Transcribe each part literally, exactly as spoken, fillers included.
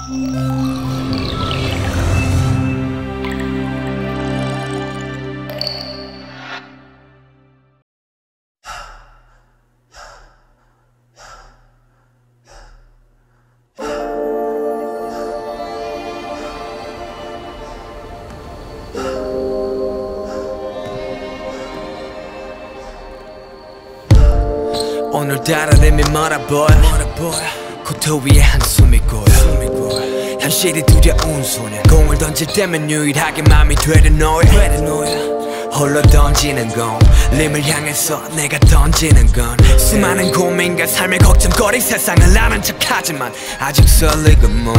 오늘따라 내미 멀어 보여 코트 위에 한숨이 고여 현실이 두려운 소년 공을 던질 때면 유일하게 맘이 되는 너야 홀로 던지는 건 림을 향해서 내가 던지는 건 수많은 고민과 삶의 걱정거리 세상을 아는 척하지만 아직 설레고 뭐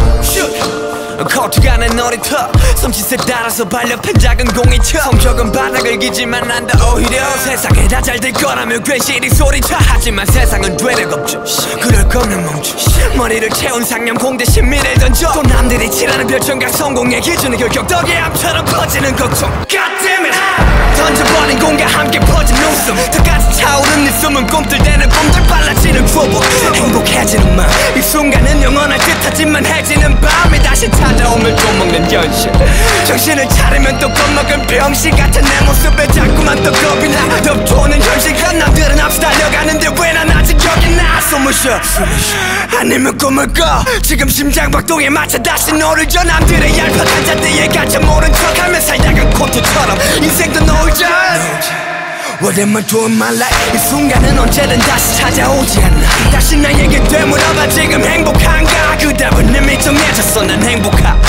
코트가 내 놀이터 섬짓에 따라서 발렵한 작은 공이처 성격은 바닥을 기지만 난다 오히려 세상에 다 잘 될 거라며 괜시리 소리쳐 하지만 세상은 되레 겁주 그럴 거면 멈추 머리를 채운 상념 공대신 미래를 던져 또 남들이 칠하는 별점과 성공의 기준은 결격 덕에 암처럼 퍼지는 걱정 God damn it 던져버린 공과 함께 퍼진 웃음 턱까지 차오른 네 숨은 꿈틀대는 꿈들 빨라지는 초보 행복해지는 마음 이 순간은 영원할 듯하지만 해지는 밤이 다시 찾아오면 또 먹는 현실 정신을 차리면 또 겁먹은 병신 같은 내 모습에 자꾸만 또 겁이 나 덮쳐오는 현실과 남들은 앞서 달려가는데 왜 난 아직 여기 나 숨을 쉬어 아니면 꿈을 꿔 지금 심장박동에 맞춰 다시 너를 줘 남들의 얄팍한 잔디에 갇혀 모른 척하며 살다가 코트처럼 인생도 놀자 Whatever doing my life 이 순간은 언제든 다시 찾아오지 않나 다시 나에게 되물어봐 지금 행복한가 그 답은 이미 정해졌어 난 행복하다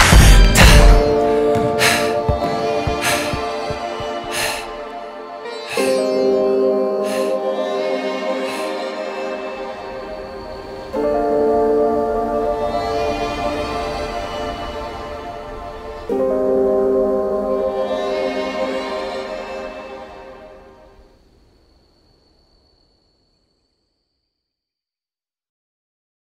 you